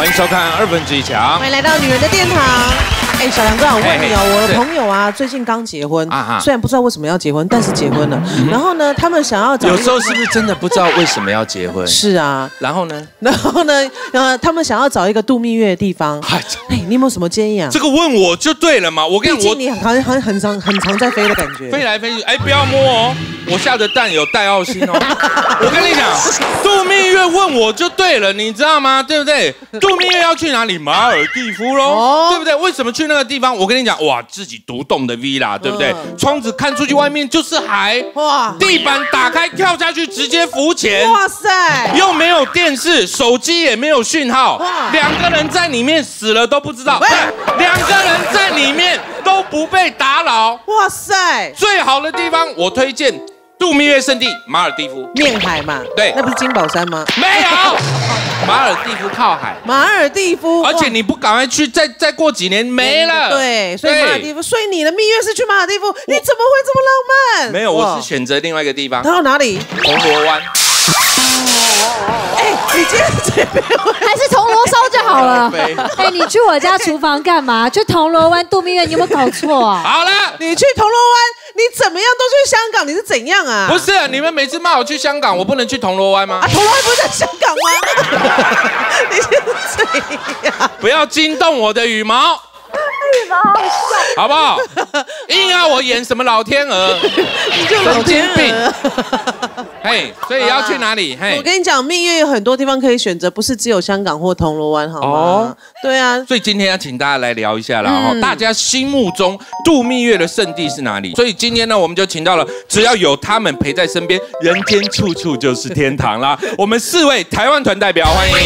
欢迎收看1/2强， 欢迎来到女人的殿堂。哎，小梁哥，我问你哦，我的朋友啊，最近刚结婚，虽然不知道为什么要结婚，但是结婚了。然后呢，他们想要找， 有时候是不是真的不知道为什么要结婚？ 是啊。 然后呢？ 他们想要找一个度蜜月的地方。哎，你有没有什么建议啊？ 这个问我就对了嘛。我跟你好像很常在飞的感觉， 飞来飞去。哎，不要摸哦，我下的蛋有带奥辛哦。我跟你讲，度蜜月问我就对了，你知道吗？对不对？度蜜月要去哪里？马尔地夫喽，对不对？为什么去那个地方？我跟你讲，哇，自己独栋的 villa， 对不对？窗子看出去外面就是海，哇，地板打开跳下去直接浮潜，哇塞，又没有电视，手机也没有讯号，两个人在里面死了都不知道，两个人在里面都不被打扰，哇塞，最好的地方我推荐。度蜜月圣地马尔地夫， 面海嘛， 对， 那不是金宝山吗？ 没有，马尔地夫靠海。 马尔地夫， 而且你不赶快去，再过几年没了。对， 所以马尔地夫，所以你的蜜月是去马尔地夫，你怎么会这么浪漫？ 没有，我是选择另外一个地方。 到哪里？ 铜锣湾。 哎，你今天这边还是铜锣烧就好了。哎，你去我家厨房干嘛？去铜锣湾度蜜月，你有没有搞错啊？ 好了， 你去铜锣湾，你怎么样都去香港，你是怎样啊？ 不是，你们每次骂我去香港，我不能去铜锣湾吗？ 铜锣湾不是在香港吗？你是怎样？ 不要惊动我的羽毛。 羽毛好笑， 好不好？硬要我演什么老天鹅， 你就神经病。 嘿，所以要去哪里？嘿， 我跟你讲，蜜月有很多地方可以选择，不是只有香港或铜锣湾，好吗？哦，对啊。 所以今天要请大家来聊一下啦，大家心目中度蜜月的圣地是哪里？所以今天呢，我们就请到了，只要有他们陪在身边，人间处处就是天堂啦。我们4位台湾团代表，欢迎。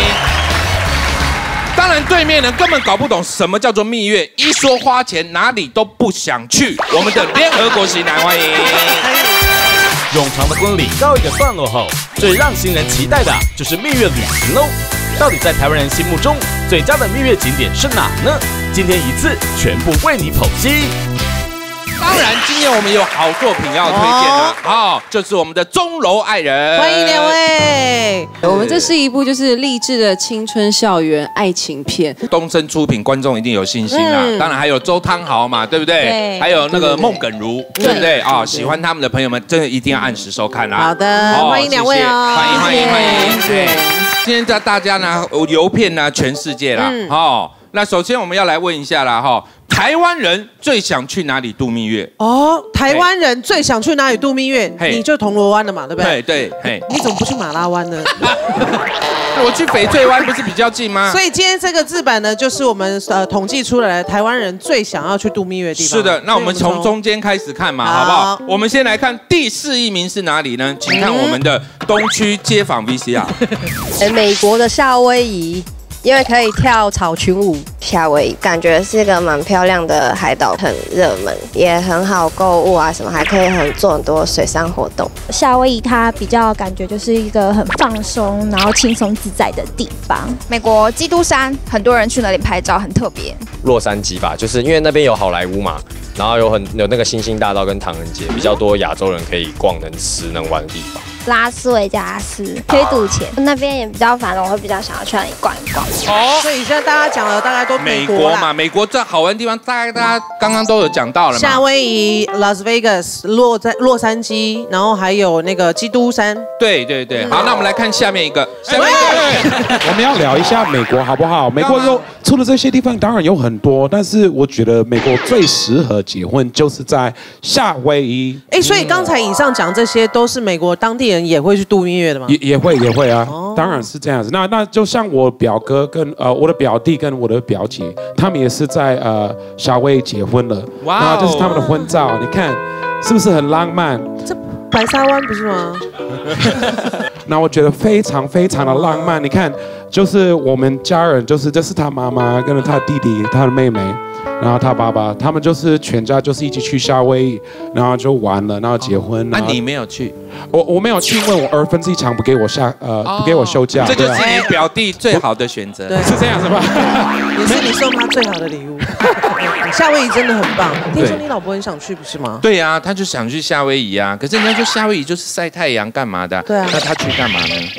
当然，对面呢根本搞不懂什么叫做蜜月，一说花钱哪里都不想去。我们的联合国席男，欢迎。 冗长的婚礼告一个段落后，最让新人期待的就是蜜月旅行喽。到底在台湾人心目中最佳的蜜月景点是哪呢？今天一次全部为你剖析。 当然，今天我们有好作品要推荐的，就是我们的钟楼爱人， 欢迎2位。 我们这是一部就是励志的青春校园爱情片， 东森出品，观众一定有信心啦。当然还有周汤豪嘛，对不对？对。还有那个孟耿如，对不对？喜欢他们的朋友们，真的一定要按时收看啦。 好的，欢迎2位哦， 欢迎。对，今天在大家呢，游遍呢全世界啦，那首先我们要来问一下啦，台湾人最想去哪里度蜜月？ 台湾人最想去哪里度蜜月？你就铜锣湾了嘛，对不对？ 对。 你怎么不去马拉湾呢？ 我去翡翠湾不是比较近吗？ 所以今天这个字版呢，就是我们统计出来的台湾人最想要去度蜜月的地方。 是的，那我们从中间开始看嘛，好不好？我们先来看第4名是哪里呢？请看我们的东区街访 VCR。 美国的夏威夷。因为可以跳草裙舞， 夏威夷感觉是个蛮漂亮的海岛，很热门，也很好购物啊，什么还可以做很多水上活动。 夏威夷它比较感觉就是一个很放松，然后轻松自在的地方。 美国基督山，很多人去那里拍照，很特别。 洛杉矶吧，就是因为那边有好莱坞嘛，然后有那个星星大道跟唐人街，比较多亚洲人可以逛、能吃、能玩的地方。 拉斯维加斯可以赌钱，那边也比较繁荣，我会比较想要去那里逛一逛。 所以现在大家讲的大概都美国嘛，美国这好玩的地方，大家刚刚都有讲到了嘛。 夏威夷、Las Vegas、洛杉矶，然后还有那个基督山。 对。好，那我们来看下面一个。 我们要聊一下美国好不好？美国除了这些地方，当然有很多，但是我觉得美国最适合结婚就是在夏威夷。 所以刚才以上讲这些都是美国当地人也会去度蜜月的吗？ 也会啊，当然是这样子。那就像我表哥跟我的表弟跟我的表姐，他们也是在夏威夷结婚了。哇！然后这是他们的婚照，你看是不是很浪漫？ 这白沙湾不是吗？ 那我觉得非常非常的浪漫。你看，就是我们家人，这是他妈妈跟着他弟弟、他的妹妹。然后他爸爸，他们就是全家就是一起去夏威夷，然后就玩了，然后结婚。 那你没有去？ 我没有去，因为我1/2场不给我不给我休假。 这就是你表弟最好的选择。 对， 是这样是吧？ 也是你送他最好的礼物。夏威夷真的很棒，听说你老婆很想去，不是吗？ 对呀，他就想去夏威夷啊。可是人家说夏威夷就是晒太阳干嘛的？ 对啊。 那他去干嘛呢？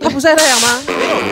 他不晒太阳吗？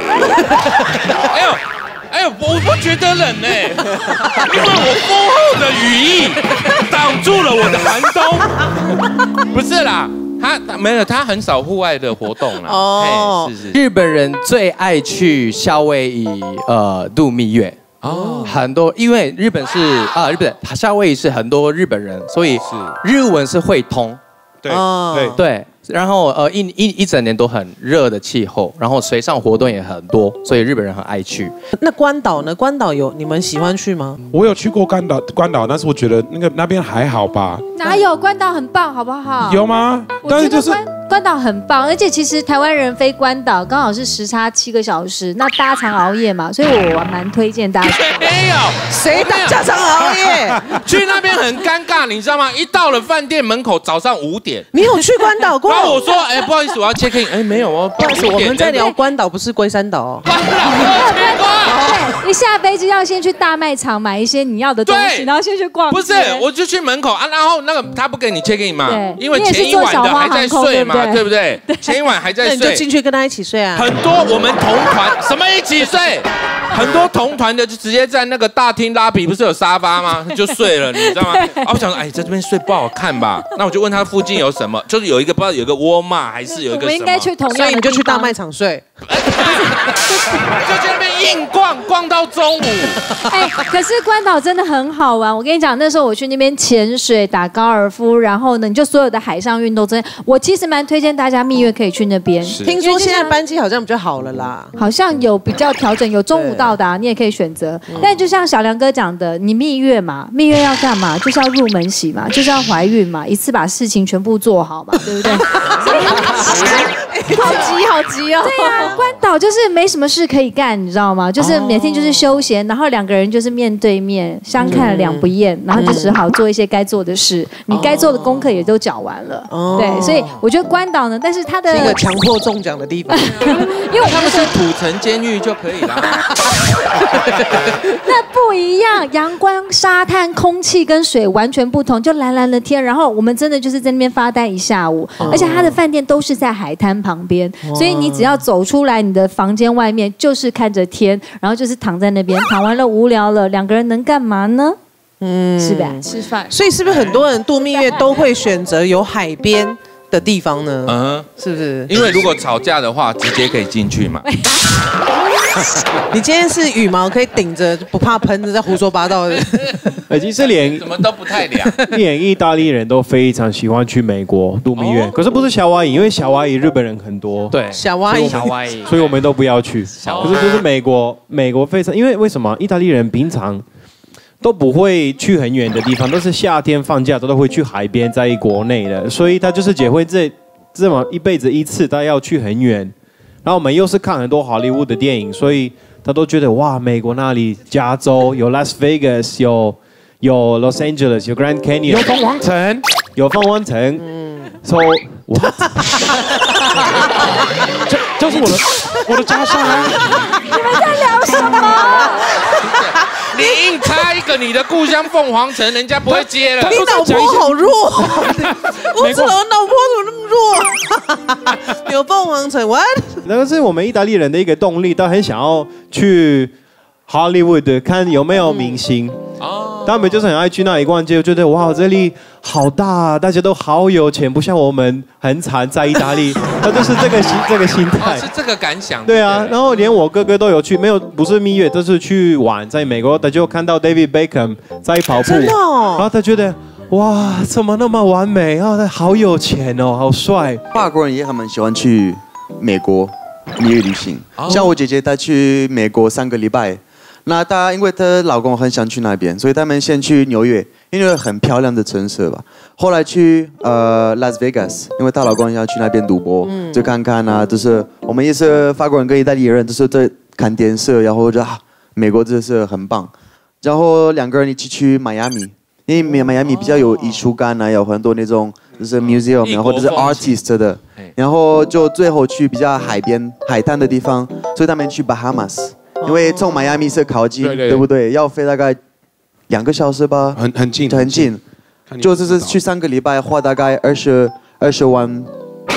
哎呦，我不觉得冷呢，因为我丰厚的羽翼挡住了我的寒冬。不是啦。他没有，他很少户外的活动啦。哦，是。 日本人最爱去夏威夷度蜜月。哦，很多，因为日本是夏威夷是很多日本人，所以日文是会通。对。然后一整年都很热的气候，然后水上活动也很多，所以日本人很爱去。 那关岛呢？关岛有你们喜欢去吗？ 我有去过关岛，但是我觉得那边还好吧。 哪有关岛很棒，好不好？ 有吗？但是就是关岛很棒，而且其实台湾人飞关岛刚好是时差7个小时，那大家常熬夜嘛，所以我蛮推荐大家去。 没有， 谁大家常熬夜？ 去那边很尴尬，你知道吗？一到了饭店门口，早上5点。 你有去关岛过？ 然后我说，不好意思，我要 check in。没有哦， 不好意思，我们在聊关岛，不是龟山岛哦。 关岛， 一下飞机要先去大卖场买一些你要的东西，然后先去逛。 不是，我就去门口啊，然后那个他不给你 check in 嘛，因为前一晚的还在睡嘛，对不对？前一晚还在睡， 那你就进去跟他一起睡啊。 很多我们同团什么一起睡，很多同团的就直接在那个大厅拉比不是有沙发吗？就睡了，你知道吗？我想说，在这边睡不好看吧？那我就问他附近有什么，就是有一个不知道有个沃尔玛还是有一个什么， 我们应该去同样的地方， 所以你就去大卖场睡， 就在那边硬逛到中午。 可是关岛真的很好玩。我跟你讲，那时候我去那边潜水、打高尔夫，然后呢，你就所有的海上运动，真的，我其实蛮推荐大家蜜月可以去那边。 听说现在班机好像比较好了啦， 好像有比较调整，有中午到达，你也可以选择。但就像小梁哥讲的，你蜜月嘛，蜜月要干嘛？就是要入门喜嘛，就是要怀孕嘛，一次把事情全部做好嘛，对不对？ 好急哦！ 对啊，关岛就是没什么事可以干，你知道吗？就是每天就是休闲，然后2个人就是面对面，相看两不厌，然后就只好做一些该做的事，你该做的功课也都缴完了。对，所以我觉得关岛呢，但是它的是一个强迫中奖的地方， 因为他们是土城监狱就可以了。 那不一样，阳光、沙滩、空气跟水完全不同，就蓝蓝的天，然后我们真的就是在那边发呆一下午，而且它的饭店都是在海滩旁边，所以你只要走出来，你的房间外面就是看着天，然后就是躺在那边，躺完了无聊了，2个人能干嘛呢？是吧？ 吃饭。 所以是不是很多人度蜜月都会选择有海边的地方呢？是不是？ 因为如果吵架的话，直接可以进去嘛。 你今天是羽毛可以顶着，不怕喷的，在胡说八道的。 其实连怎么都不太凉。 连意大利人都非常喜欢去美国度蜜月，可是不是夏威夷，因为夏威夷日本人很多。 对， 夏威夷， 所以我们都不要去。可是就是美国非常，因为什么？意大利人平常都不会去很远的地方，都是夏天放假都会去海边，在国内的，所以他就是结婚这么一辈子一次，他要去很远。然后我们又是看很多好莱坞的电影，所以他都觉得哇，美国那里加州有 Las Vegas， 有 Los Angeles， 有 Grand Canyon， 有凤凰城， 有凤凰城。So what？ 就是我的家乡啊！ 你们在聊什么？ 你硬插一个你的故乡凤凰城，人家不会接了。 你脑波好弱，我怎么脑波怎么那么弱？有凤凰城 ，what？ 那个是我们意大利人的一个动力，他很想要去 Hollywood 看有没有明星。他们就是很爱去那里逛街，觉得哇，这里好大，大家都好有钱，不像我们很惨在意大利。他就是这个心态， 是这个感想。 对啊，然后连我哥哥都有去，不是蜜月，都是去玩，在美国，他就看到 David Beckham 在跑步， 真的哦， 然后他觉得哇，怎么那么完美啊？他好有钱哦，好帅。 法国人也很喜欢去美国蜜月旅行，像我姐姐她去美国3个礼拜。那她因为她老公很想去那边，所以他们先去纽约，因为很漂亮的城市吧。后来去Las Vegas， 因为她老公要去那边赌博，就看看啊，就是我们也是法国人跟意大利人，都是在看电视，然后就美国真的是很棒。然后2个人一起去迈阿密，因为迈阿密比较有艺术感啊，有很多那种就是 museum， 然后就是 artist 的，然后就最后去比较海滩的地方，所以他们去 Bahamas。因为从迈阿密是靠近，对不对？要飞大概2个小时吧， 很近， 很近。就是去3个礼拜，花大概20万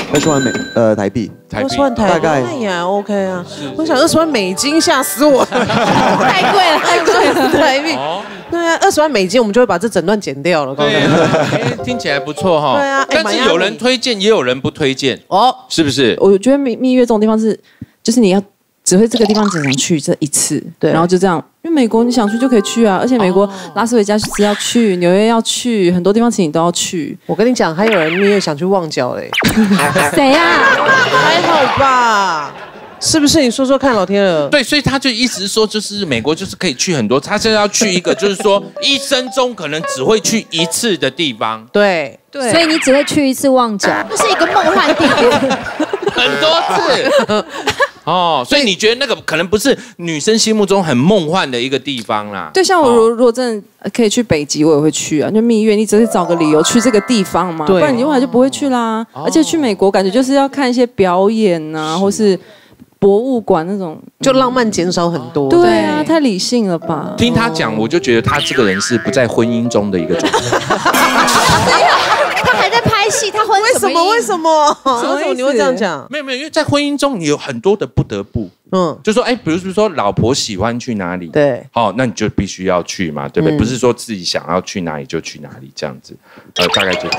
20万台币 ，20万台币大概那也还 OK 啊。我想20万美金吓死我，太贵了，太贵了台币。对啊，20万美金我们就会把这整段剪掉了。 对，听起来不错哈。 对啊， 但是有人推荐，也有人不推荐哦，是不是？ 我觉得蜜月这种地方是，就是你要只会这个地方只能去这一次，对，然后就这样。因为美国你想去就可以去啊，而且美国拉斯维加斯要去，纽约要去，很多地方其实你都要去。 我跟你讲，还有人蜜月想去旺角嘞。 谁呀？ 还好吧？是不是？你说说看，老天儿。 对，所以他就意思是说，就是美国就是可以去很多，他现在要去一个，就是说一生中可能只会去一次的地方。 对对，所以你只会去一次旺角， 这是一个梦幻地点， 很多次。哦，所以你觉得那个可能不是女生心目中很梦幻的一个地方啦？ 对，像我如果真的可以去北极，我也会去啊。就蜜月，你只是找个理由去这个地方嘛，不然你后来就不会去啦。而且去美国感觉就是要看一些表演啊，或是博物馆那种， 就浪漫减少很多。 对啊，太理性了吧？ 听他讲，我就觉得他这个人是不在婚姻中的一个状态。 他还在拍戏，他婚为什么？为什么你会这样讲？ 没有，因为在婚姻中你有很多的不得不，就说比如说老婆喜欢去哪里， 对， 那你就必须要去嘛，对不对？不是说自己想要去哪里就去哪里这样子，大概就。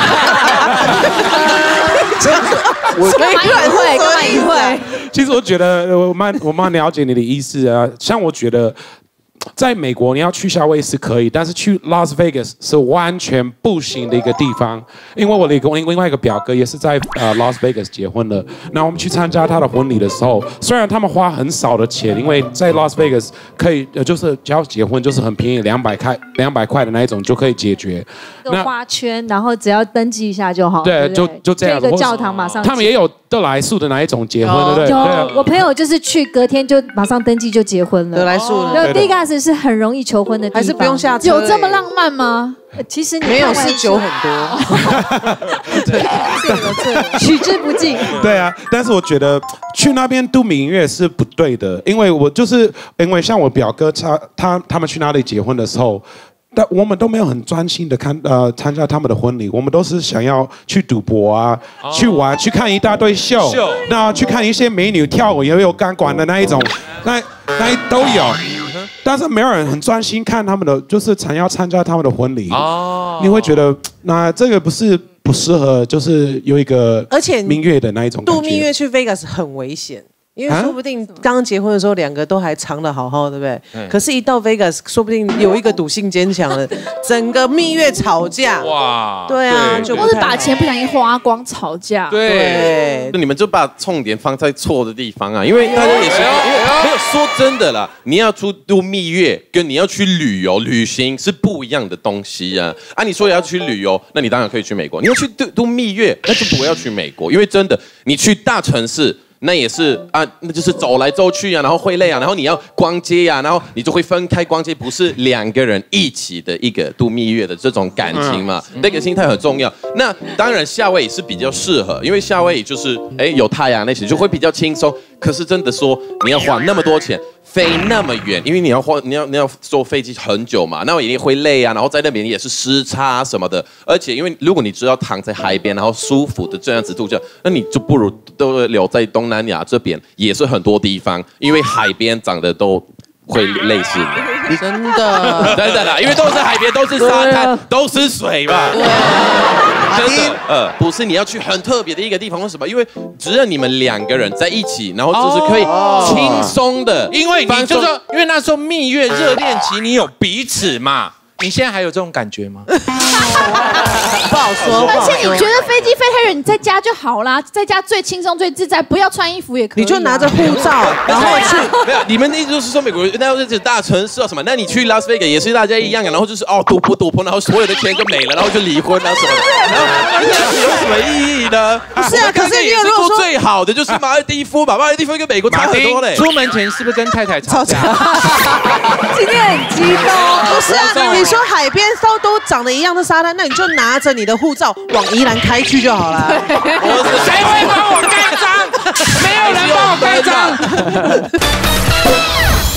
我干嘛隐晦？ 其实我觉得我蛮了解你的意思啊，像我觉得。在美国，你要去夏威夷是可以，但是去 Las Vegas 是完全不行的一个地方。因为我的另外一个表哥也是在Las Vegas 结婚的，那我们去参加他的婚礼的时候，虽然他们花很少的钱，因为在 Las Vegas 可以就是只要结婚就是很便宜，200块的那一种就可以解决。 那花圈，然后只要登记一下就好。 对，就这样。 这个教堂马上。 他们也有德莱素的那一种结婚，对不对？ 有，我朋友就是去隔天就马上登记就结婚了。 德莱素的。第一个是很容易求婚的地方， 还是不用下车？ 有这么浪漫吗？ 其实你没有，是酒很多。 对，取之不尽。 对啊，但是我觉得去那边度蜜月是不对的，因为像我表哥他们去那里结婚的时候。但我们都没有很专心的参加他们的婚礼，我们都是想要去赌博啊，去玩，去看一大堆秀，那去看一些美女跳舞，也有钢管的那一种，那都有，但是没有人很专心看他们的，就是要参加他们的婚礼。你会觉得那这个不适合，就是有一个而且蜜月的那一种感觉。 度蜜月去 Vegas 很危险。因为说不定刚刚结婚的时候2个都还藏得好好，对不对？可是，一到 Vegas， 说不定有一个赌性坚强的，整个蜜月吵架。哇！对啊， 或是把钱不小心花光吵架。 对，你们就把重点放在错的地方啊！因为大家也是，没有说真的啦，你要出度蜜月，跟你要去旅行是不一样的东西啊！你说要去旅游，那你当然可以去美国；你要去度蜜月，那就不要去美国，因为真的，你去大城市。那也是那就是走来走去啊，然后会累啊，然后你要逛街啊，然后你就会分开逛街，不是2个人一起的一个度蜜月的这种感情嘛，那个心态很重要。那当然夏威夷是比较适合，因为夏威夷就是有太阳那些就会比较轻松。可是真的说你要花那么多钱。飞那么远，因为你要坐飞机很久嘛，那一定会累啊，然后在那边也是时差什么的，而且因为如果你只要躺在海边，然后舒服的这样子度假，那你就不如都留在东南亚这边，也是很多地方，因为海边长得都会类似的， 真的啦，因为都是海边，都是沙滩，都是水嘛。真的，不是你要去很特别的一个地方，为什么？因为只有你们2个人在一起，然后就是可以轻松的， 因为你就说，因为那时候蜜月热恋期，你有彼此嘛。你现在还有这种感觉吗？ 不好说。 而且你觉得飞机飞太远，你在家就好啦，在家最轻松最自在，不要穿衣服也可以。 你就拿着护照，然后去。 没有，你们的意思就是说美国那是大城市啊什么？那你去拉斯维加也是大家一样啊，然后就是赌博，然后所有的钱就没了，然后就离婚啊什么的。然后有什么意义呢？ 不是啊，可是也是做最好的就是马尔地夫吧，马尔地夫跟美国差很多嘞。 出门前是不是跟太太吵架？ 今天很激动。 不是啊，你说海边都长得一样的沙滩，那你就拿着你的护照往宜兰开去就好了。 谁会帮我盖章？没有人帮我盖章。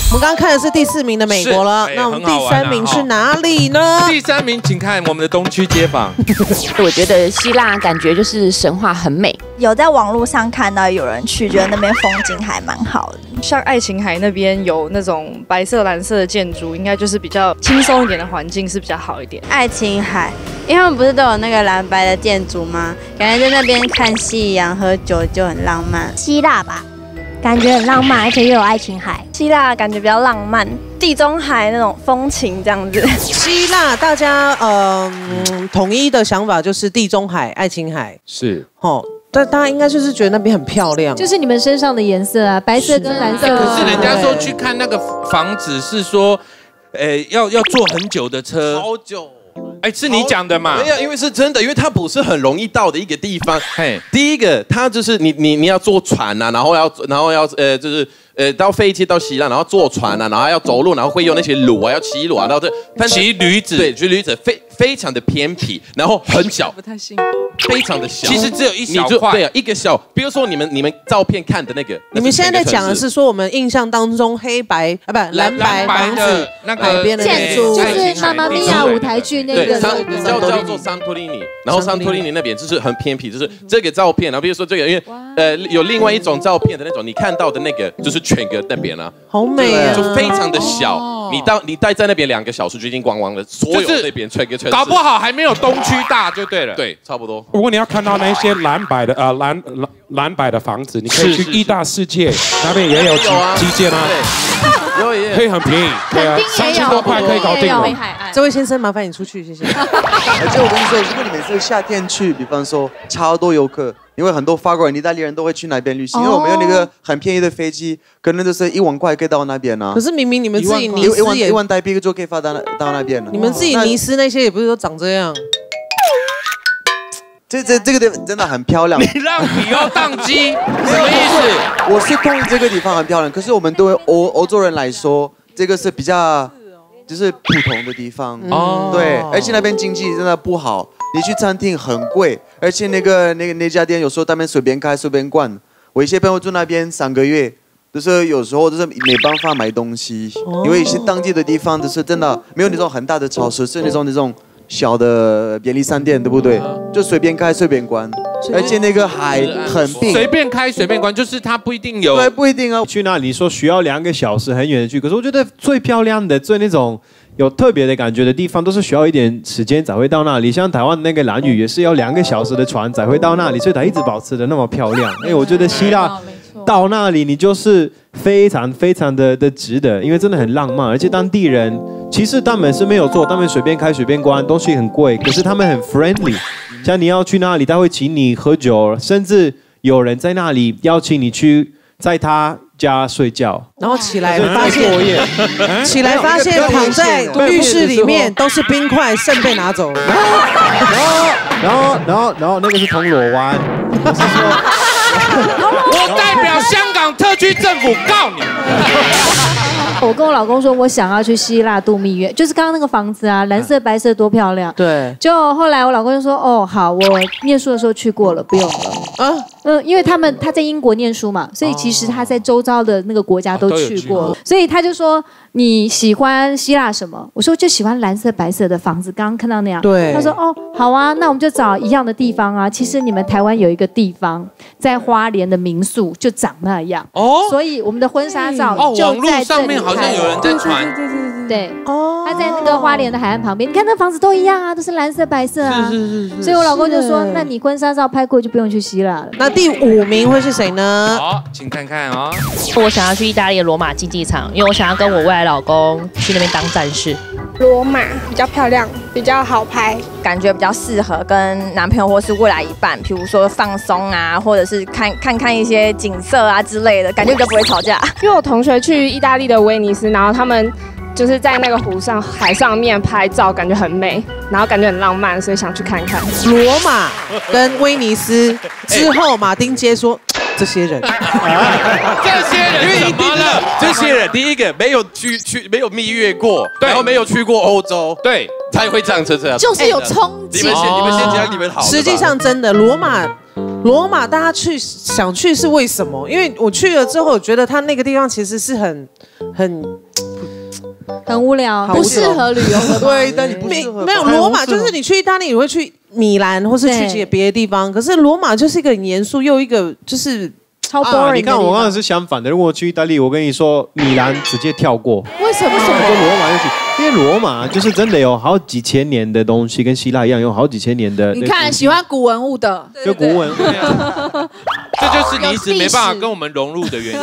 我们刚刚看的是第4名的美国了，那我们第3名是哪里呢？ 第3名，请看我们的东区街坊。 我觉得希腊感觉就是神话很美， 有在网络上看到有人去，觉得那边风景还蛮好的。 像爱琴海那边有那种白色、蓝色的建筑，应该就是比较轻松一点的环境是比较好一点。 爱琴海，因为他们不是都有那个蓝白的建筑吗？感觉在那边看夕阳、喝酒就很浪漫。 希腊吧。感觉很浪漫，而且又有爱琴海。希腊感觉比较浪漫，地中海那种风情这样子。 希腊大家统一的想法就是地中海、爱琴海是但大家应该就是觉得那边很漂亮， 就是你们身上的颜色啊，白色跟蓝色。 可是人家说去看那个房子是说，要坐很久的车， 好久。 是你讲的嘛？ 没有，因为是真的，因为它不是很容易到的一个地方。第一个，它就是你要坐船啊，然后要就是到飞机到希腊，然后坐船啊，然后要走路，然后会有那些路啊，要骑路啊，然后骑驴子， 对，骑驴子非常的偏僻，然后很小， 不太信， 非常的小， 其实只有一小块， 对啊，一个小，比如说你们照片看的那个， 你们现在在讲的是说我们印象当中黑白蓝白房子那个海边的建筑，就是妈妈咪呀舞台剧那个叫做桑托利尼，然后桑托利尼那边就是很偏僻，就是这个照片，然后比如说这个，因为有另外一种照片的那种，你看到的那个就是全个那边啊， 好美啊， 就非常的小，你待在那边2个小时就已经逛完了，所有那边全个城市， 搞不好还没有东区大就对了， 对，差不多。 如果你要看到那些蓝白的房子，你可以去意大世界那边也有基建啊，可以很便宜，对啊，3000多块可以搞定了。 这位先生，麻烦你出去，谢谢。 而且我跟你说，如果你们是夏天去，比方说超多游客，因为很多法国人、意大利人都会去那边旅行，因为我们有那个很便宜的飞机，可能就是1万块可以到那边啊。 可是明明你们自己尼斯也 1万台币就可以发到那边了。 你们自己尼斯那些也不是都长这样。 这个地方真的很漂亮。 你让你要宕机，什么意思？ 我是同意这个地方很漂亮，可是我们对欧洲人来说，这个是比较就是普通的地方。对，而且那边经济真的不好，你去餐厅很贵，而且那家店有时候他们随便开随便关。我一些朋友住那边3个月，就是有时候就是没办法买东西，因为一些当地的地方就是真的没有那种很大的超市，是那种小的便利商店，对不对？就随便开随便关，而且那个海很冰， 随便开随便关，就是它不一定有， 对，不一定啊。 去那里说需要2个小时很远的去，可是我觉得最漂亮的、最那种有特别的感觉的地方，都是需要一点时间才会到那里。像台湾那个兰屿也是要2个小时的船才会到那里，所以它一直保持的那么漂亮。我觉得希腊到那里你就是非常非常的值得，因为真的很浪漫，而且当地人其实他们是没有做，他们随便开随便关，东西很贵，可是他们很 friendly。像你要去那里，他会请你喝酒，甚至有人在那里邀请你去在他家睡觉， 然后起来发现躺在浴室里面都是冰块，肾被拿走了。 然后那个是铜锣湾， 我代表香港特区政府告你。 我跟我老公说，我想要去希腊度蜜月，就是刚刚那个房子啊，蓝色白色多漂亮。 对， 就后来我老公就说，哦，好，我念书的时候去过了，不用了。因为他在英国念书嘛，所以其实他在周遭的那个国家都去过，所以他就说你喜欢希腊什么？我说就喜欢蓝色白色的房子，刚刚看到那样。 对， 他说哦，好啊，那我们就找一样的地方啊。其实你们台湾有一个地方，在花莲的民宿就长那样哦，所以我们的婚纱照就网络上面好像有人在传， 对哦，他在那个花莲的海岸旁边，你看那房子都一样啊，都是蓝色白色啊，是。所以我老公就说，那你婚纱照拍过就不用去希腊了。 那第5名会是谁呢？ 好，请看看啊。 我想要去意大利的罗马竞技场，因为我想要跟我未来老公去那边当战士。 罗马比较漂亮，比较好拍， 感觉比较适合跟男朋友或是未来一半，比如说放松啊，或者是看一些景色啊之类的，感觉比较不会吵架。 因为我同学去意大利的威尼斯，然后他们就是在那个海上面拍照，感觉很美，然后感觉很浪漫，所以想去看看。 罗马跟威尼斯之后，马丁街说。这些人， 因为怎么了？ 这些人第一个没有没有蜜月过，然后没有去过欧洲， 对， 才会这样子。 就是有憧憬。 你们先讲你们好。 实际上真的，罗马罗马大家想去是为什么？因为我去了之后，我觉得它那个地方其实是很无聊， 不适合旅游的。 对，但你不适合。 没有罗马，就是你去意大利，你会去米兰或是去别的地方，可是罗马就是一个很严肃又一个就是超 boring。 你看我刚才是相反的，如果我去意大利，我跟你说米兰直接跳过。 为什么？ 跟罗马就去，因为罗马就是真的有好几千年的东西，跟希腊一样有好几千年的。 你看喜欢古文物的， 就古文， 这就是你一直没办法跟我们融入的原因。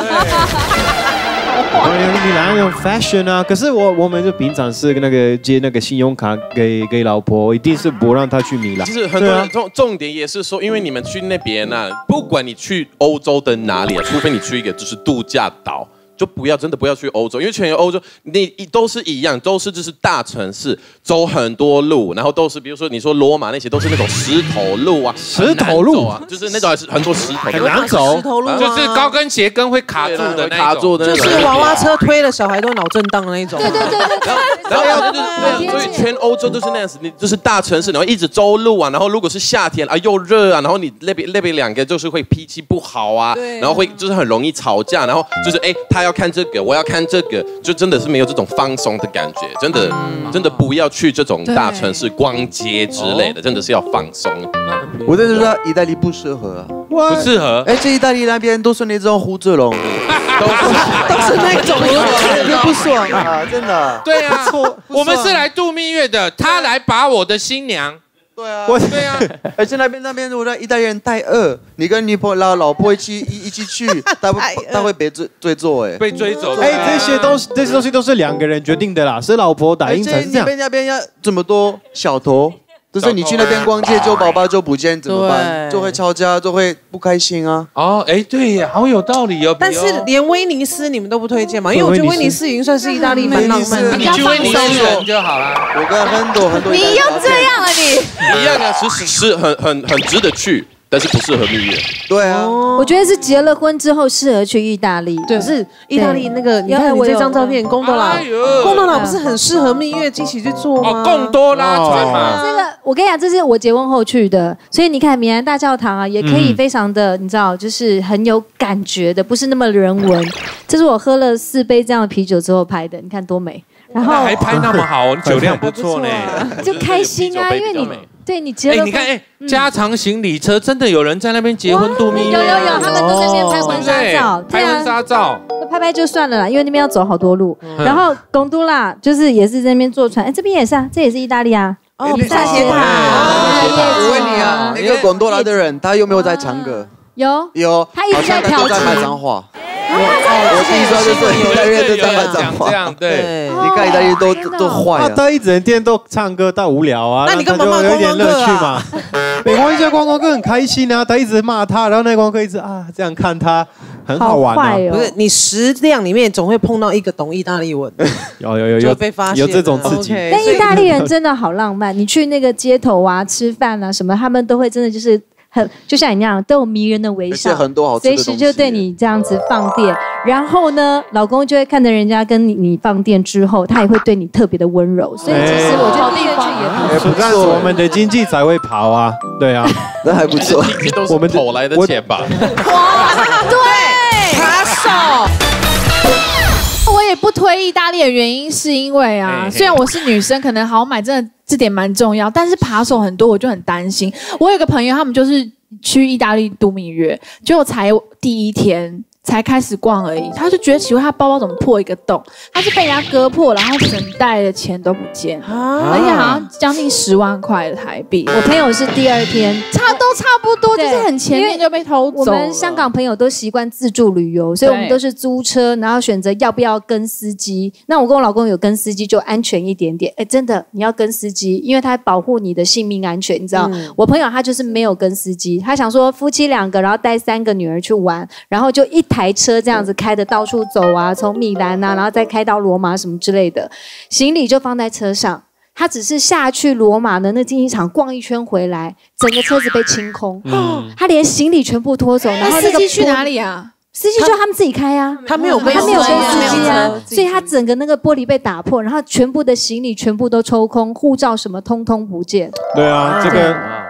米兰有 fashion 啊，可是我们就平常是那个接那个信用卡给老婆，一定是不让她去米兰。 其实很多人重点也是说，因为你们去那边啊，不管你去欧洲的哪里啊，除非你去一个就是度假岛。就真的不要去欧洲，因为全欧洲你都是一样，都是就是大城市，走很多路，然后都是比如说你说罗马那些都是那种石头路啊， 石头路啊，就是那种还是很多石头， 很难走， 石头路就是高跟鞋跟会卡住的那种， 就是娃娃车推了小孩都脑震荡的那种。 对。 然后对，所以全欧洲都是那样子，你就是大城市，然后一直走路啊，然后如果是夏天啊又热啊，然后你那边两个就是会脾气不好啊，然后会就是很容易吵架，然后就是他要看这个，我要看这个，就真的是没有这种放松的感觉，真的不要去这种大城市逛街之类的，真的是要放松。 我真的说意大利不适合啊， 不适合。 而且意大利那边都是那种胡子龙， 都是那种不爽啊，真的。 对啊，我们是来度蜜月的，他来把我的新娘。 对啊， 对啊， 而且那边我的意大利人太饿，你跟女朋友老婆一起去，他会被追走被追走。 这些东西都是两个人决定的啦，是老婆打赢才是这样。 那边要这么多小偷，就是你去那边逛街，就宝宝就不见怎么办？就会吵架，就会不开心啊。 对呀，好有道理哦。 但是连威尼斯你们都不推荐嘛？因为我觉得威尼斯已经算是意大利蛮浪漫的。 你去威尼斯人就好了。 我跟很多。 你又这样了你？ 一样啊，是很值得去。但是不适合蜜月。 对啊， 我觉得是结了婚之后适合去意大利。 对，是意大利那个，你看你这张照片，贡多拉不是很适合蜜月一起去做吗？ 贡多拉船嘛。 这个我跟你讲，这是我结婚后去的，所以你看米兰大教堂啊，也可以非常的，你知道，就是很有感觉的，不是那么人文。这是我喝了4杯这样的啤酒之后拍的，你看多美。然后还拍那么好，酒量不错呢， 就开心啊，因为你。对你结了婚， 你看，加长行李车真的有人在那边结婚度蜜月， 有，他们都在那边拍婚纱照， 拍婚纱照， 拍就算了啦，因为那边要走好多路。然后贡多拉就是也是在那边坐船，这边也是啊，这也是意大利啊。 大斜塔。 我问你啊，那个贡多拉的人，他有没有在唱歌？ 有，他一直在跳在骂脏话。我听说就是意大利人都在骂脏话， 这样对。 你看意大利都坏了。 他一整天都唱歌，到无聊啊。 那你干嘛骂有点乐趣嘛？没关系，观光客很开心啊，他一直骂他，然后那观光客一直这样看他，很好玩啊。 不是你10辆里面总会碰到一个懂意大利文， 有被发现有这种刺激。 但意大利人真的好浪漫，你去那个街头啊吃饭啊什么，他们都会真的就是就像你那样都有迷人的微笑，随时就对你这样子放电。然后呢，老公就会看着人家跟你放电之后，他也会对你特别的温柔。所以其实我觉得蜜月去也不错，我们的经济才会跑啊，对啊， 那还不错， 我们偷来的钱吧。 哇，对，扒手。我也不推意大利的原因是因为虽然我是女生，可能好买真的这点蛮重要，但是扒手很多，我就很担心。我有个朋友，他们就是去意大利度蜜月，结果才第1天才开始逛而已，他就觉得奇怪，他包包怎么破一个洞？他是被人家割破，然后整袋的钱都不见，而且好像将近10万块的台币。 我朋友是第2天， 都差不多，就是很前面就被偷走。 我们香港朋友都习惯自助旅游，所以我们都是租车，然后选择要不要跟司机。那我跟我老公有跟司机就安全一点点。真的你要跟司机，因为他保护你的性命安全，你知道。我朋友他就是没有跟司机，他想说夫妻2个，然后带3个女儿去玩，然后就一台车这样子开的到处走啊，从米兰啊，然后再开到罗马什么之类的，行李就放在车上。他只是下去罗马的那竞技场逛1圈回来，整个车子被清空，他连行李全部拖走。然后司机去哪里啊？ 司机就他们自己开啊， 他没有跟司机啊，所以他整个那个玻璃被打破，然后全部的行李全部都抽空，护照什么通通不见。 对啊，这个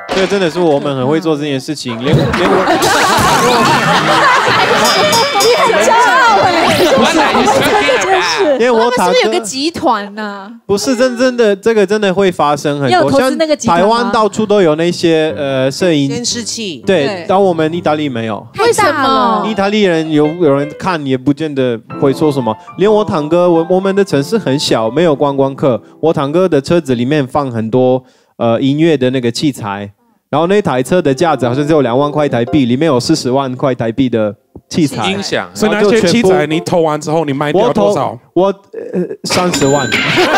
这个真的是我们很会做这件事情，连我。 你很骄傲哎！ 因为我他们是不是有个集团呢？ 不是真的，这个真的会发生很多。像台湾到处都有那些摄影监视器， 对，但我们意大利没有。 为什么？ 意大利人有人看也不见得会说什么。连我堂哥，我们的城市很小，没有观光客。我堂哥的车子里面放很多音乐的那个器材。然后那台车的价值好像只有2万块台币，里面有40万块台币的器材、 音响。 所以那些器材你投完之后，你卖掉多少？ 我30万。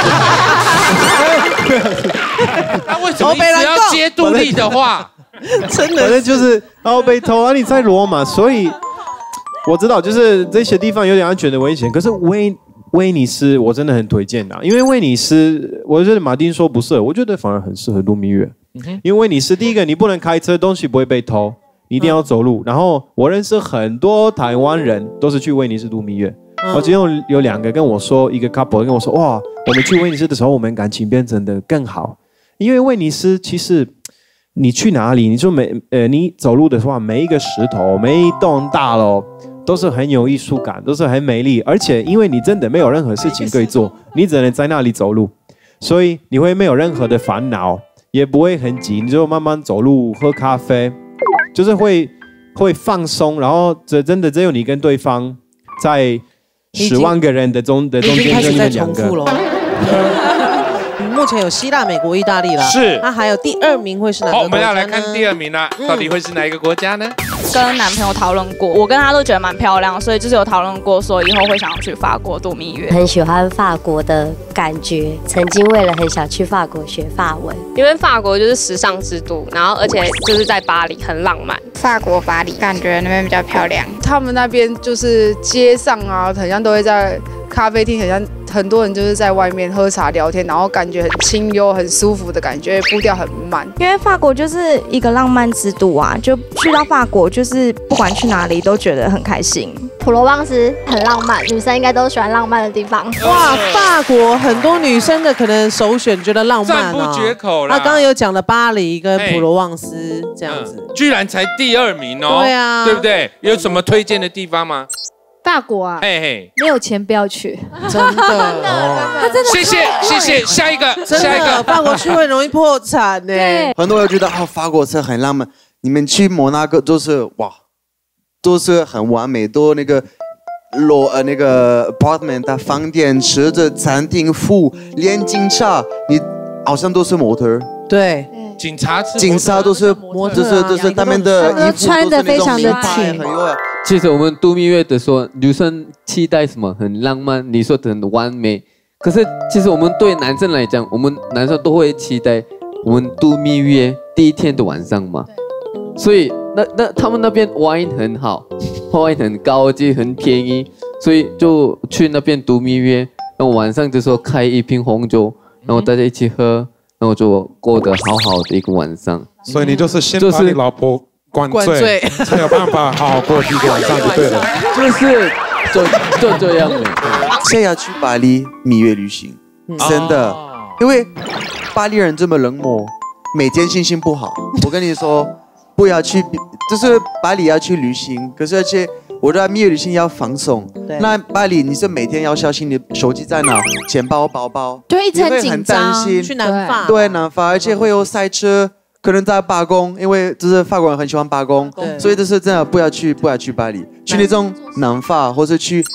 那为什么一直要接杜丽的话？ 真的， 反正就是然后被偷，你在罗马，所以我知道就是这些地方有点安全的危险。可是威尼斯我真的很推荐的，因为威尼斯，我觉得马丁说不适合，我觉得反而很适合度蜜月。因为威尼斯第一个你不能开车，东西不会被偷，你一定要走路。然后我认识很多台湾人都是去威尼斯度蜜月。我今天有2个跟我说，一个 couple 跟我说，哇，我们去威尼斯的时候，我们感情变成的更好。因为威尼斯其实你去哪里，你就你走路的话，每一个石头，每一栋大楼都是很有艺术感，都是很美丽。而且因为你真的没有任何事情可以做，你只能在那里走路，所以你会没有任何的烦恼。也不会很急，你就慢慢走路，喝咖啡，就是会放松，然后真的只有你跟对方在10万个人的中间，就你们2个。 目前有希腊、美国、意大利啦， 是。 那还有第2名会是哪个国家呢？ 我们要来看第2名啦，到底会是哪一个国家呢？ 跟男朋友讨论过，我跟他都觉得蛮漂亮，所以就是有讨论过说以后会想要去法国度蜜月。 很喜欢法国的感觉，曾经为了很想去法国学法文， 因为法国就是时尚之都，然后而且就是在巴黎很浪漫。 法国巴黎感觉那边比较漂亮， 他们那边就是街上啊，好像都会在咖啡厅，很多人就是在外面喝茶聊天，然后感觉很清幽、很舒服的感觉，步调很慢。 因为法国就是一个浪漫之都啊，就去到法国就是不管去哪里都觉得很开心。 普罗旺斯很浪漫，女生应该都喜欢浪漫的地方。 哇，法国很多女生的可能首选觉得浪漫赞不绝口啦。 那刚刚有讲了巴黎跟普罗旺斯这样子， 居然才第2名哦。 对啊， 对不对？有什么推荐的地方吗？ 法国啊， 嘿， 没有钱不要去， 真的， 他真的。 谢谢，下一个， 法国去会容易破产呢。 很多人觉得法国车很浪漫，你们去摩纳哥都是哇，都是很完美，都那个那个 apartment 的房店、吃的餐厅、服务，连警察你好像都是模特。 对。 警察都是模特，就是他们的衣服穿的非常的挺。 其实我们度蜜月的时候，女生期待什么？很浪漫，你说的很完美。可是其实我们对男生来讲，我们男生都会期待我们度蜜月第1天的晚上嘛。所以那他们那边 wine 很好 ，wine 很高级，很便宜，所以就去那边度蜜月。然后晚上的时候开一瓶红酒，然后大家一起喝。然后就过得好好的一个晚上， 所以你就是先把你老婆灌醉，才有办法好好过第1个晚上就对了。 就这样的。 现在要去巴黎蜜月旅行，真的，因为巴黎人这么冷漠，每天心情不好。我跟你说，不要去，就是巴黎要去旅行，可是而且我觉得蜜月旅行要放松。那巴黎你是每天要小心你手机在哪，钱包、包包， 就一直很紧张。 去南法， 对南法，而且会有塞车，可能在罢工，因为就是法国人很喜欢罢工，所以就是真的不要去巴黎，去那种南法或者去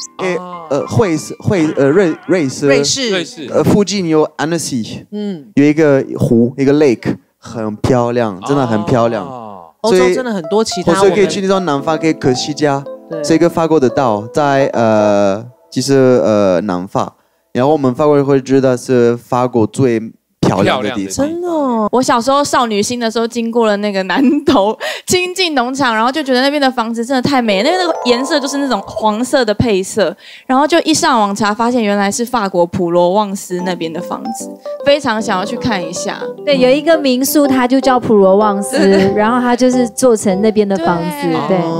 瑞士，附近有 Annecy， 有一个湖，一个 lake， 很漂亮，真的很漂亮。 欧洲真的很多其他， 所以可以去那种南法，可以科西嘉，是一个法国的岛，在其实南法，然后我们法国人会觉得是法国最漂亮的地方。 真的哦，我小时候少女心的时候，经过了那个南投清境农场，然后就觉得那边的房子真的太美，那边的颜色就是那种黄色的配色，然后就一上网查，发现原来是法国普罗旺斯那边的房子，非常想要去看一下。 对，有一个民宿，它就叫普罗旺斯，然后它就是做成那边的房子。对，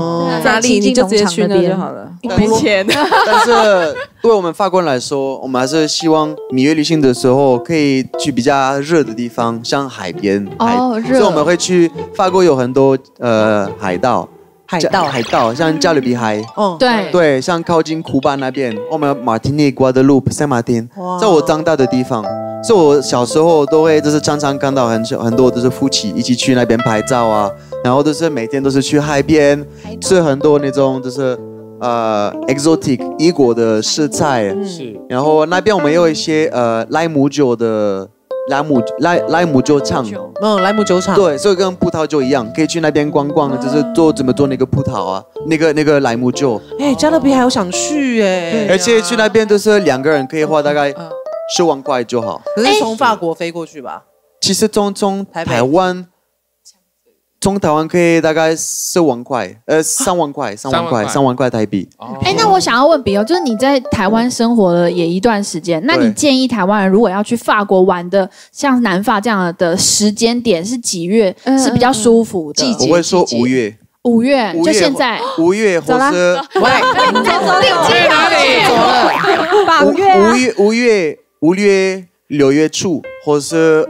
哪里你就直接去那就好了，没钱。 但是对我们法国人来说，我们还是希望蜜月旅行的时候可以去比较热的地方，像海边。 热。 所以我们会去法国有很多海岛，像加勒比海。对，像靠近库巴那边，我们马提尼、瓜德鲁普、圣马丁，在我长大的地方。所以我小时候都会就是常常看到很多就是夫妻一起去那边拍照啊，然后就是每天都是去海边吃很多那种就是exotic 异国的食材，是。然后那边我们有一些莱姆酒的莱姆酒厂，莱姆酒厂，对，所以跟葡萄酒一样，可以去那边逛逛，就是怎么做那个葡萄啊，那个莱姆酒。 加勒比海我想去而且去那边就是2个人可以花大概10万块就好。 可是从法国飞过去吧？ 其实从台湾可以大概4万块，3万块台币。 那我想要问比欧，就是你在台湾生活了也一段时间，那你建议台湾人如果要去法国玩的，像南法这样的时间点是几月是比较舒服的？季节？ 我会说5月。 5月就现在 ，5月或是去哪里？走了 5月6月初，或是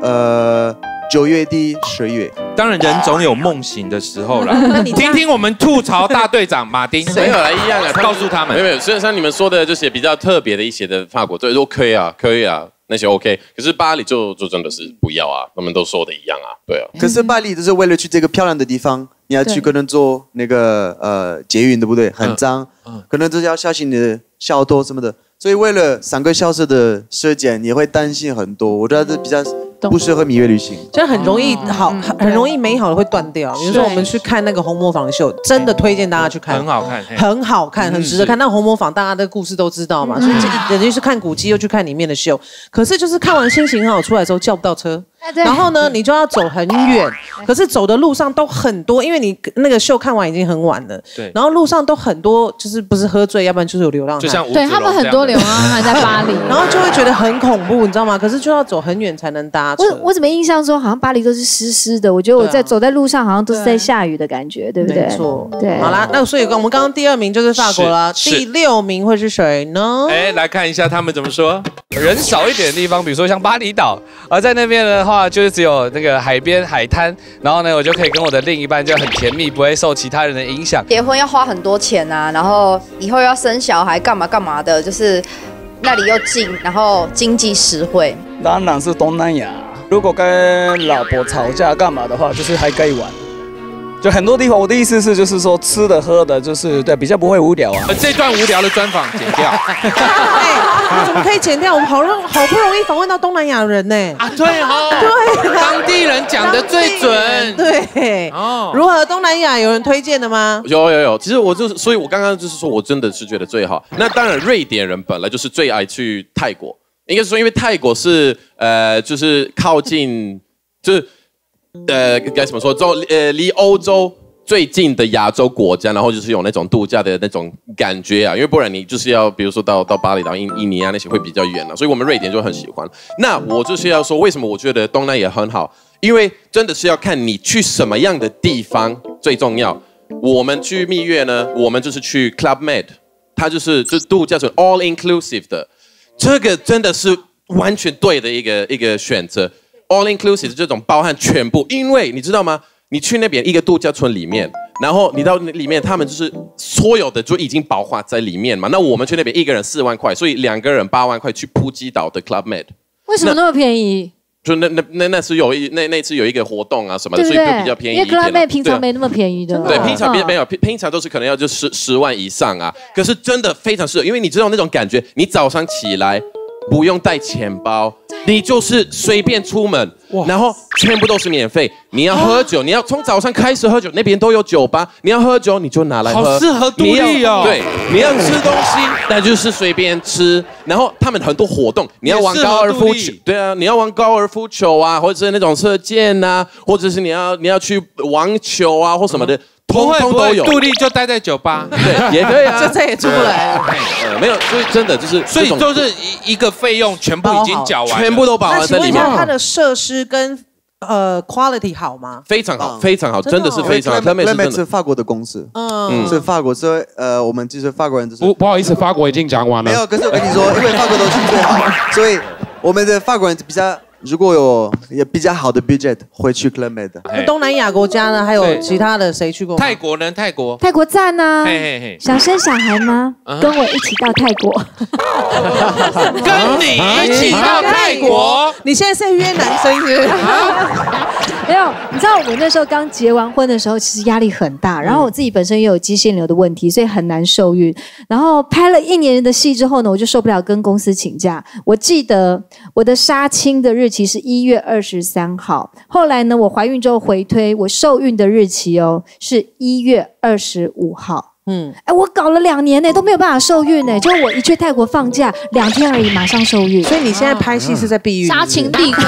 9月底10月。 当然，人总有梦醒的时候啦。听听我们吐槽大队长马丁， 没有啦，一样啊， 告诉他们， 没有。虽然像你们说的这些比较特别的一些的法国，对，都可以啊，那些 OK。可是巴黎就真的是不要啊，他们都说的一样啊，对啊。 可是巴黎就是为了去这个漂亮的地方，你要去可能坐那个捷运，对不对？很脏，可能就是要小心你的小偷什么的。所以为了3个小时的时间，你会担心很多。我觉得这比较不适合蜜月旅行， 这很容易很容易美好的会断掉。比如说我们去看那个红磨坊秀，真的推荐大家去看，很好看，很值得看。那红磨坊大家的故事都知道嘛，所以等于是看古迹又去看里面的秀。可是就是看完心情很好，出来之后叫不到车。然后呢，你就要走很远，可是走的路上都很多，因为你那个秀看完已经很晚了。对。然后路上都很多，就是不是喝醉，要不然就是有流浪汉。 就像对他们很多流浪汉在巴黎， 然后就会觉得很恐怖，你知道吗？可是就要走很远才能搭车。 我怎么印象中好像巴黎都是湿湿的？我觉得我走在路上好像都是在下雨的感觉，对不对？ 没错。 对。 好啦，那所以我们刚刚第2名就是法国了，第6名会是谁呢？ 来看一下他们怎么说。 人少一点的地方，比如说像巴厘岛，而在那边的话，就是只有那个海边海滩，然后呢，我就可以跟我的另一半就很甜蜜，不会受其他人的影响。 结婚要花很多钱啊，然后以后要生小孩干嘛的，就是那里又近，然后经济实惠。 当然是东南亚，如果跟老婆吵架干嘛的话，就是还可以玩。就很多地方，我的意思是，就是说吃的喝的，就是对比较不会无聊啊。 这段无聊的专访剪掉。 怎么可以剪掉？我们好不容易访问到东南亚人呢。 对哦，对，当地人讲的最准。 对，如何？东南亚有人推荐的吗？ 有。其实所以我刚刚就是说我真的是觉得最好。那当然，瑞典人本来就是最爱去泰国，应该是说因为泰国是就是靠近就是该怎么说？离欧洲最近的亚洲国家，然后就是有那种度假的那种感觉啊，因为不然你就是要比如说到巴厘岛、印尼啊那些会比较远啊，所以我们瑞典就很喜欢。那我就是要说，为什么我觉得东南亚很好？因为真的是要看你去什么样的地方最重要。我们去蜜月呢，我们就是去 Club Med， 它就是度假村 all inclusive 的，这个真的是完全对的一个选择。all inclusive 这种包含全部，因为你知道吗？你去那边一个度假村里面，然后你到里面，他们就是所有的就已经包括在里面嘛。那我们去那边一个人4万块，所以2个人8万块去普吉岛的 Club Med。 为什么那么便宜？ 就那次那次有一个活动啊什么的， 对对对， 所以就比较便宜一点。 因为 Club Med 平常没那么便宜的。 对，平常没有，平常都是可能要就10万以上啊。可是真的非常适合，因为你知道那种感觉，你早上起来。不用带钱包，你就是随便出门，然后全部都是免费。你要喝酒，你要从早上开始喝酒，那边都有酒吧。你要喝酒，你就拿来喝。 好适合独立哦。 对，你要吃东西，那就是随便吃。然后他们很多活动，你要玩高尔夫球，对啊，你要玩高尔夫球啊，或者是那种射箭啊，或者是你要去网球啊或什么的。通通都有， 杜丽就待在酒吧， 对，也可以啊， 就再也出不来了。 没有，所以真的就是， 所以都是一个费用全部已经缴完， 全部都包含在里面。 那请问一下，它的设施跟 quality 好吗？ 非常好，非常好，真的是非常好。 Club 是法国的公司，是法国，所以我们就是法国人，就是不好意思，法国已经讲完了。 没有，可是我跟你说，因为法国都是最好，所以我们的法国人比较。如果也比较好的 budget 会去 Club Med 的。 东南亚国家呢，还有其他的谁去过？ 泰国呢？泰国赞啊！想生小孩吗？跟我一起到泰国。 跟你一起到泰国？ 你现在是约男生是不是？ 没有，你知道我那时候刚结完婚的时候，其实压力很大，然后我自己本身也有肌腺瘤的问题，所以很难受孕。然后拍了1年的戏之后呢，我就受不了，跟公司请假。我记得我的杀青的日期是1月23号，后来呢，我怀孕之后回推，我受孕的日期是1月25号。我搞了2年呢，都没有办法受孕呢。就我一去泰国放假2天而已，马上受孕。 所以你现在拍戏是在避孕？ 杀青立刻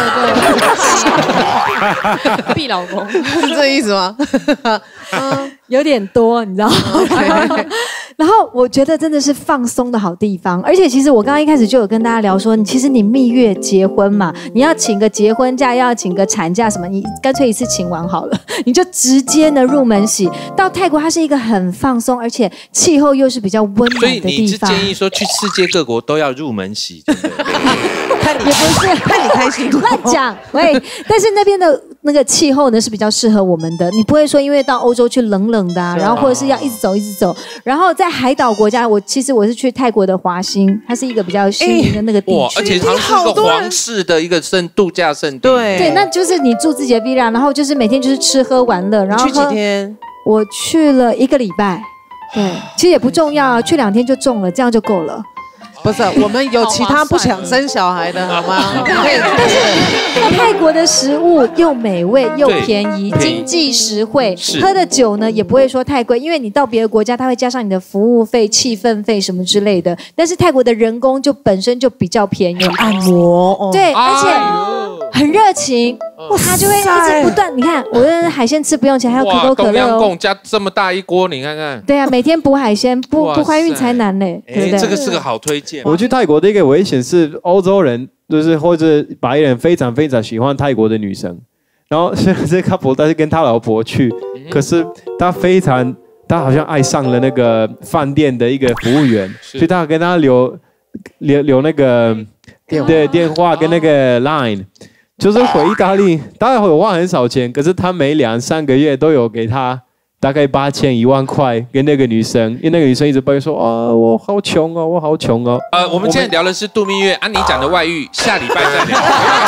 就避老公， 是这意思吗？ 有点多，你知道吗？然后我觉得真的是放松的好地方，而且其实我刚刚一开始就有跟大家聊说，其实你蜜月结婚嘛，你要请个结婚假，要请个产假什么，你干脆一次请完好了，你就直接呢入门洗。到泰国它是一个很放松，而且气候又是比较温暖的地方。 所以你是建议说去世界各国都要入门洗，对不对？ 也不是看你开心， 乱讲。喂，但是那边的那个气候呢是比较适合我们的，你不会说因为到欧洲去冷冷的然后或者是要一直走一直走。然后在海岛国家，其实我是去泰国的华兴，它是一个比较新颖的那个地区， 而且它是个皇室的一个度假胜地。 对，那就是你住自己的 villa， 然后就是每天就是吃喝玩乐。然后去几天？ 我去了1个礼拜。对，其实也不重要，去2天就中了，这样就够了。 不是，我们有其他不想生小孩的好吗？ 但是泰国的食物又美味又便宜，经济实惠，喝的酒呢也不会说太贵，因为你到别的国家，它会加上你的服务费、气氛费什么之类的。但是泰国的人工就本身就比较便宜， 按摩， 对，而且很热情。他就会一直不断，你看我的海鲜吃不用钱，还有可口可乐东阳贡加这么大一锅，你看看。 对啊，每天补海鲜，不怀孕才难嘞，对不对？ 这个是个好推荐。 我去泰国的一个危险是欧洲人，就是或者白人非常非常喜欢泰国的女生，然后虽然这 couple 他是跟他老婆去，可是他好像爱上了那个饭店的一个服务员，所以他跟他留那个电话跟那个 line。就是回意大利，当然我花很少钱，可是他每2-3个月都有给他大概8000、1万块给那个女生，因为那个女生一直抱怨说我好穷哦，我好穷哦。 我们现在聊的是度蜜月啊，你讲的外遇，下礼拜再聊。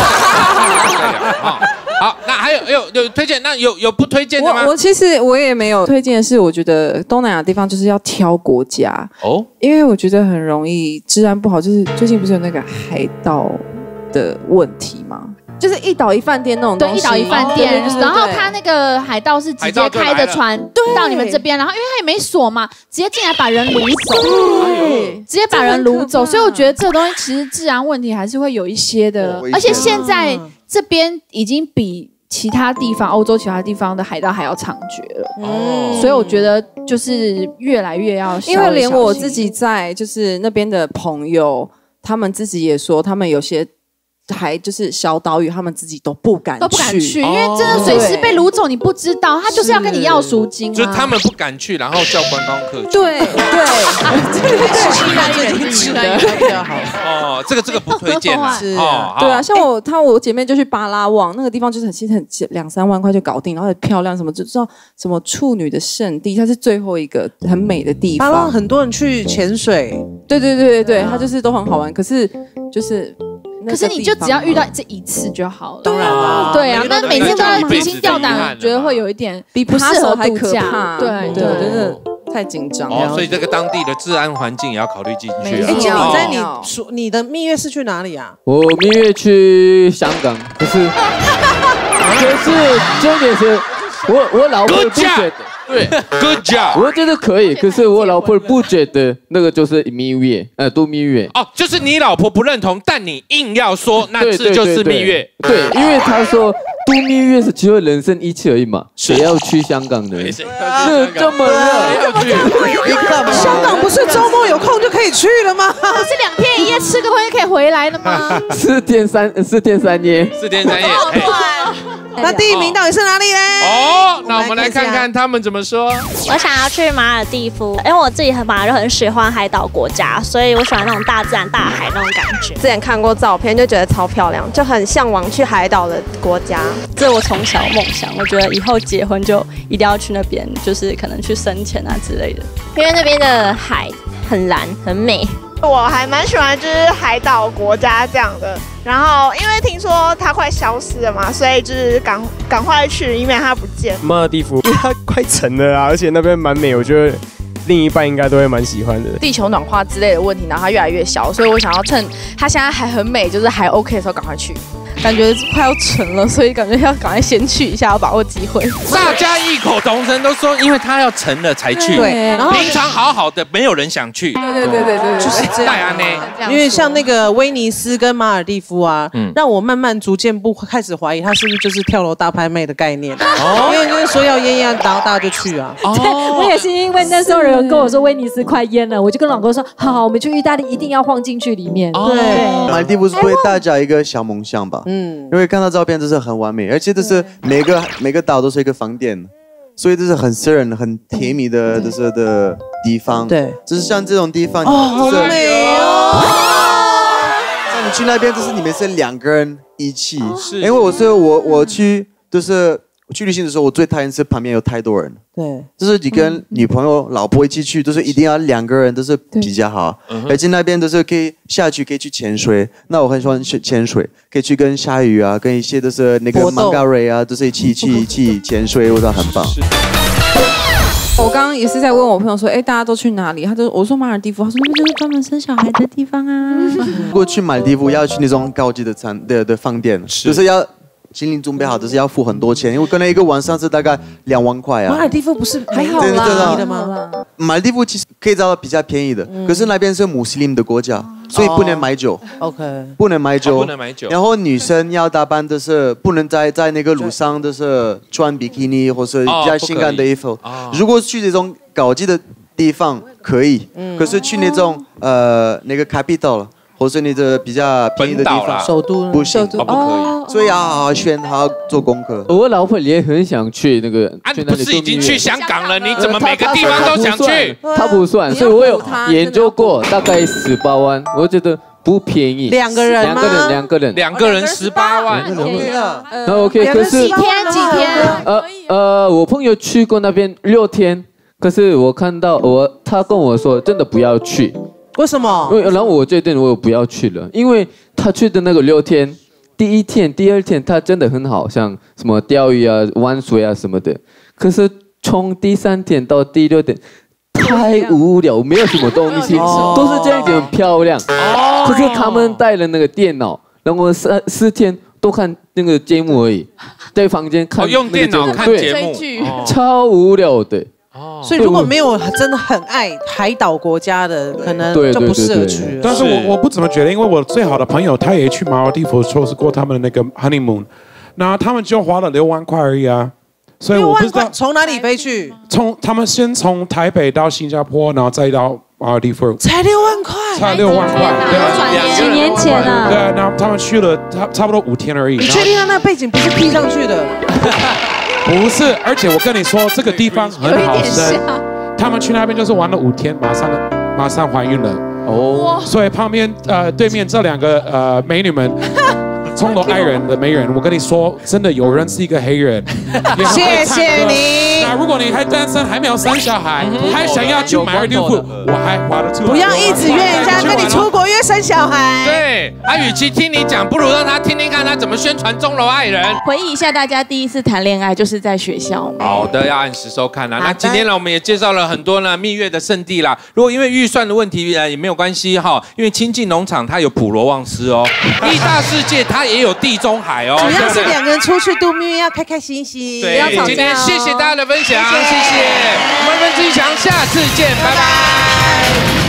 好，那还有推荐，那有不推荐的吗？ 我其实我也没有推荐的是，我觉得东南亚地方就是要挑国家因为我觉得很容易治安不好，就是最近不是有那个海盗的问题吗？就是一岛一饭店那种东西， 对，一岛一饭店，然后他那个海盗是直接开着船到你们这边，然后因为他也没锁嘛，直接进来把人掳走，直接把人掳走，所以我觉得这东西其实治安问题还是会有一些的，而且现在这边已经比其他地方欧洲其他地方的海盗还要猖獗了，所以我觉得就是越来越要小心， 因为连我自己在就是那边的朋友，他们自己也说，他们有些。还就是小岛屿，他们自己都不敢去， 因为真的随时被掳走，你不知道，他就是要跟你要赎金就是他们不敢去，然后叫观光客去。 对， 吃的比较好。 这个不推荐啊。 对啊，像我姐妹就去巴拉望那个地方，就是其实很2-3万块就搞定，然后很漂亮，什么就知道什么处女的圣地，它是最后一个很美的地方。 巴拉望很多人去潜水， 对，它就是都很好玩，可是就是。 可是你就只要遇到这一次就好了。 当然了， 对啊，那每天都要提心吊胆，我觉得会有一点比不适合度假。对， 真的太紧张了。 所以这个当地的治安环境也要考虑进去。 你的蜜月是去哪里啊？ 我蜜月去香港，可是重点是我老婆不觉得。 对 ，Good job， 我觉得可以，可是我老婆不觉得那个就是蜜月，度蜜月。 就是你老婆不认同，但你硬要说那次就是蜜月。 对，因为她说度蜜月是只有人生一次而已嘛，谁要去香港的？这么热， 香港不是周末有空就可以去了吗？ 不是2天1夜吃个东西可以回来了吗 ？4天3夜。 4天3夜。 那第1名到底是哪里呢？ 哦，那我们来看看他们怎么说。 我想要去马尔地夫，因为我自己本来就很喜欢海岛国家，所以我喜欢那种大自然、大海那种感觉。 之前看过照片，就觉得超漂亮，就很向往去海岛的国家。 这是我从小梦想，我觉得以后结婚就一定要去那边，就是可能去深潜啊之类的。 因为那边的海很蓝，很美。 我还蛮喜欢就是海岛国家这样的，然后因为听说它快消失了嘛，所以就是赶快去，以免它不见。 马尔地夫，因为它快沉了啊，而且那边蛮美，我觉得另一半应该都会蛮喜欢的。 地球暖化之类的问题，然后它越来越小，所以我想要趁它现在还很美，就是还 OK 的时候赶快去。感觉快要沉了，所以感觉要赶快先去一下，要把握机会。 大家异口同声都说，因为它要沉了才去。 对，然后平常好好的，没有人想去。 对，就是这样。因为像那个威尼斯跟马尔地夫啊，让我慢慢逐渐开始怀疑，它是不是就是跳楼大拍卖的概念？因为就是说要淹然后大家就去啊。 对，我也是因为那时候有人跟我说威尼斯快淹了，我就跟老公说，好，我们去意大利一定要晃进去里面。对， 马尔地夫是对大家一个小梦想吧。因为看到照片就是很完美，而且就是每个岛都是一个房店，所以这是很私人、很甜蜜的就是的地方。对，就是像这种地方， 好美哦！ 像你去那边，就是你们是2个人一起，因为我去就是去旅行的时候，我最讨厌是旁边有太多人。对，就是你跟女朋友、老婆一起去，就是一定要2个人，都是比较好。而且那边都是可以下去，可以去潜水。那我很喜欢去潜水，可以去跟鲨鱼啊，跟一些都是那个曼嘎瑞啊，都是一起潜水，我觉得很棒。 我刚刚也是在问我朋友说，大家都去哪里？我说马尔地夫，他说那边就是专门生小孩的地方啊。 如果去马尔地夫要去那种高级的饭店，就是要。心理准备好，就是要付很多钱，因为可能一个晚上是大概2万块啊。 马尔地夫不是还好啦的吗？ 马尔地夫其实可以找到比较便宜的，可是那边是穆斯林的国家，所以不能买酒。 OK， 不能买酒， 不能买酒。 然后女生要打扮的是不能在那个路上就是穿比基尼或是比较性感的衣服。如果去这种高级的地方可以，可是去那种那个 capital。或是你的比较便宜的地方， 首都不行，不可以，所以要好好选，好好做功课。 我老婆也很想去那个， 你不是已经去香港了？你怎么每个地方都想去？ 他不算，所以我有研究过，大概18万，我觉得不便宜。 2个人吗 ？2个人 ，2个人18万， 那 OK， 可是几天？ 我朋友去过那边6天，可是我看到他跟我说，真的不要去。 为什么？ 然后我决定我不要去了，因为他去的那个6天，第1天、第2天他真的很好，像什么钓鱼啊、玩水啊什么的。可是从第3天到第6天，太无聊，没有什么东西，都是这样子很漂亮。可是他们带了那个电脑，然后4天都看那个节目而已，在房间看用电脑看节目， 超无聊的。 所以如果没有真的很爱海岛国家的，可能就不适合去了。 但是我不怎么觉得，因为我最好的朋友他也去马尔地夫，说是过他们的那个 honeymoon， 那他们就花了6万块而已啊。所以我不知道从哪里飞去。 他们先从台北到新加坡，然后再到马尔地夫， 才6万块， 才6万块， 对，几年前啊。 对，然后他们去了差不多5天而已。 你确定他那背景不是 P 上去的？ 不是，而且我跟你说，这个地方很好生。他们去那边就是玩了5天，马上怀孕了。哦，所以旁边对面这2个美女们，冲动爱人的美人，我跟你说，真的有人是一个黑人。 谢谢你。 那如果你还单身，还没有生小孩，还想要去马尔地夫，我还划得出来。 不要一直约人家跟你出国约生小孩。 对，与其听你讲，不如让他听听看他怎么宣传钟楼爱人。 回忆一下大家第一次谈恋爱就是在学校。 好的，要按时收看啦。那今天呢，我们也介绍了很多呢蜜月的圣地啦。如果因为预算的问题也没有关系哈，因为清境农场它有普罗旺斯哦，义大世界它也有地中海哦。 主要是2个人出去度蜜月要开开心心， 对，今天谢谢大家的分享，谢谢。我们分之一强，下次见，拜拜。